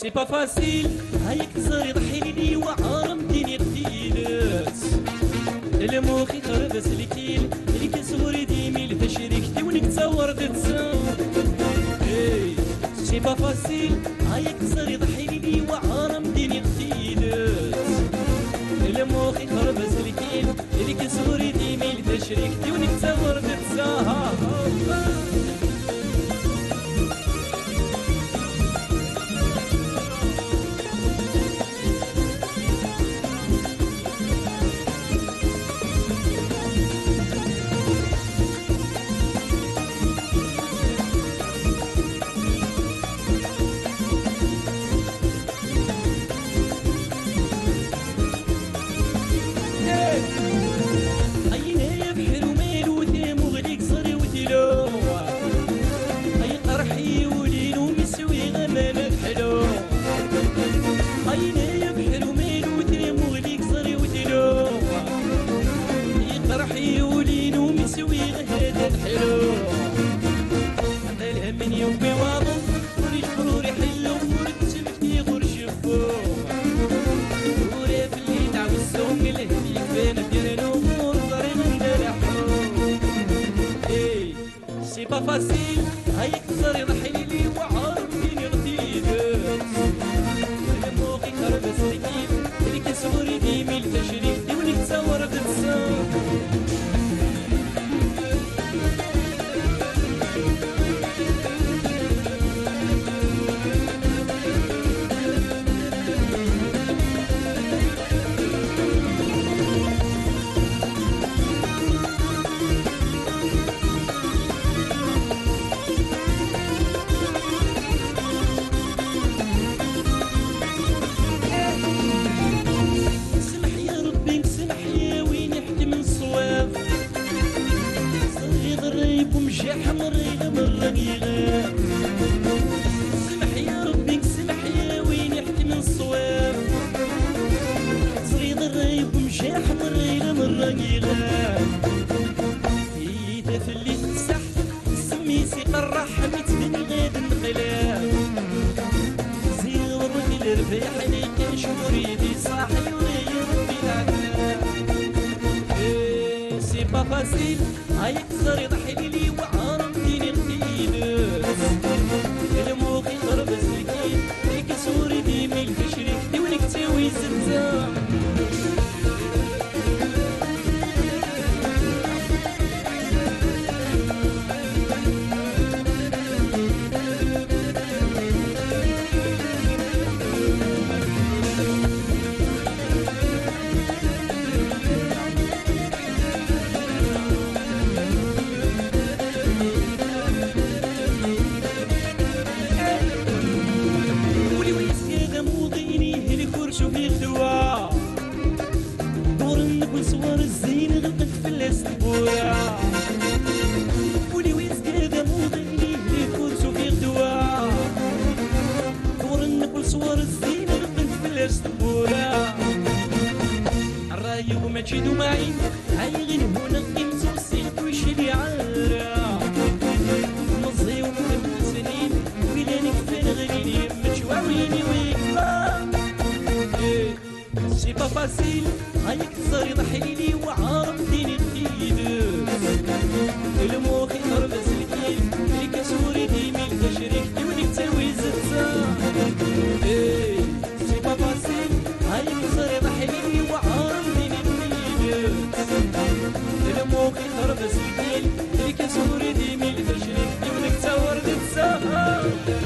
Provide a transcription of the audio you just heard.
سي با فاسيل هايك تزري ضحي لي وعارم ديني قتيلت الموخي خربس الكيل اللي كسوري ديمي لتشريكتي ونك تصور تتساوي سي با فاسيل هايك تزري ضحي لي وعارم ديني قتيلت الموخي خربس الكيل اللي كسوري ديمي لتشريكتي ونك تصور تتساوي سي با فاسيل هايك تزري ضحي لي وعارف ديني غتيدت الموخي خربس الكيف اللي كسوري ديمي لتشريك دي ولي تصور تتساوي حمري مرة يغاب سمح يا ربي سمح يا وين يحكي من الصواب صغير الريب ومشي حمري مرة يغاب إذا في اللي تسح سمي سي قرح حميت من غاد انقلاب زير ورد الربيح عليك شهوري دي صاحي وري ربي العذاب سي با فاسيل هايك تزري ضحي لي وعارم ديني قتيلت الموخي خربس الكيل ليك سوري ديمي لتشريكتي وليك تساوي زبزة شوفي الدواء دور النقل صور الزين غلقت في الاسبوع ولي ويز كذا موضيني يكون شوفي الدواء دور النقل صور الزين غلقت في الاسبوع الراي وما تشيدو معي عايغين هنا قيمتو السيد ويشري عارة مزي ومدب سنين ويلاني كفان غنيني متشواويني ويكفا سي با فاسيل هايك تزري ضحي لي وعارف ديني قتيلت الموخي خربس الكيل اللي كسوري ديمي لتشريكتي وليك تساوي زبزة سي با فاسيل هايك تزري ضحي لي وعارف ديني قتيلت الموخي خربس الكيل اللي كسوري ديمي لتشريكتي وليك تساوي زبزة